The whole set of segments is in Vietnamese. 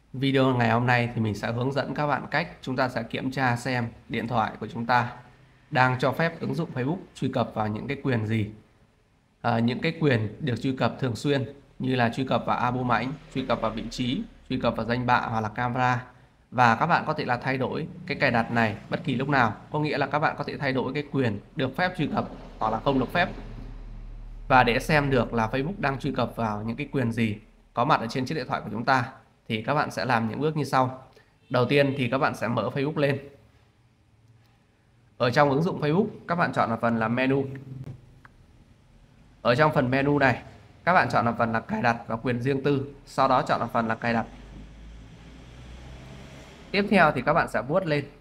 Video ngày hôm nay thì mình sẽ hướng dẫn các bạn cách chúng ta sẽ kiểm tra xem điện thoại của chúng ta đang cho phép ứng dụng Facebook truy cập vào những cái quyền gì. Những cái quyền được truy cập thường xuyên như là truy cập vào album ảnh, truy cập vào vị trí, truy cập vào danh bạ hoặc là camera. Và các bạn có thể là thay đổi cái cài đặt này bất kỳ lúc nào. Có nghĩa là các bạn có thể thay đổi cái quyền được phép truy cập hoặc là không được phép. Và để xem được là Facebook đang truy cập vào những cái quyền gì có mặt ở trên chiếc điện thoại của chúng ta thì các bạn sẽ làm những bước như sau. Đầu tiên thì các bạn sẽ mở Facebook lên. Ở trong ứng dụng Facebook, các bạn chọn là phần là menu. Ở trong phần menu này, các bạn chọn là phần là cài đặt và quyền riêng tư, sau đó chọn là phần là cài đặt. Tiếp theo thì các bạn sẽ vuốt lên.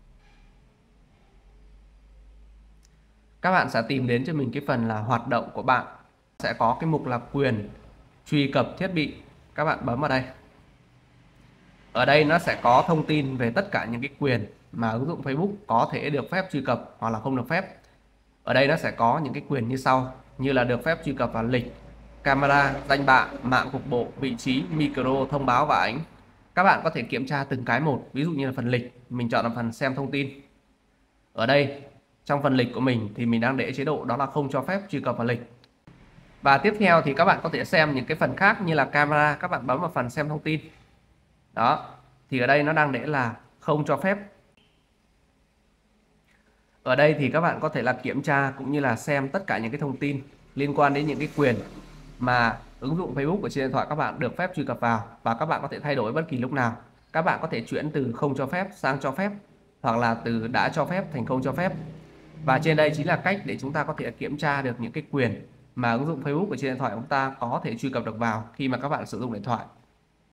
Các bạn sẽ tìm đến cho mình cái phần là hoạt động của bạn. Sẽ có cái mục là quyền truy cập thiết bị. Các bạn bấm vào đây. Ở đây nó sẽ có thông tin về tất cả những cái quyền mà ứng dụng Facebook có thể được phép truy cập hoặc là không được phép. Ở đây nó sẽ có những cái quyền như sau, như là được phép truy cập vào lịch, camera, danh bạ, mạng cục bộ, vị trí, micro, thông báo và ảnh. Các bạn có thể kiểm tra từng cái một, ví dụ như là phần lịch, mình chọn là phần xem thông tin. Ở đây, trong phần lịch của mình thì mình đang để chế độ đó là không cho phép truy cập vào lịch. Và tiếp theo thì các bạn có thể xem những cái phần khác như là camera, các bạn bấm vào phần xem thông tin. Đó, thì ở đây nó đang để là không cho phép. Ở đây thì các bạn có thể là kiểm tra cũng như là xem tất cả những cái thông tin liên quan đến những cái quyền mà ứng dụng Facebook ở trên điện thoại các bạn được phép truy cập vào, và các bạn có thể thay đổi bất kỳ lúc nào. Các bạn có thể chuyển từ không cho phép sang cho phép, hoặc là từ đã cho phép thành không cho phép. Và trên đây chính là cách để chúng ta có thể kiểm tra được những cái quyền mà ứng dụng Facebook ở trên điện thoại của chúng ta có thể truy cập được vào khi mà các bạn sử dụng điện thoại.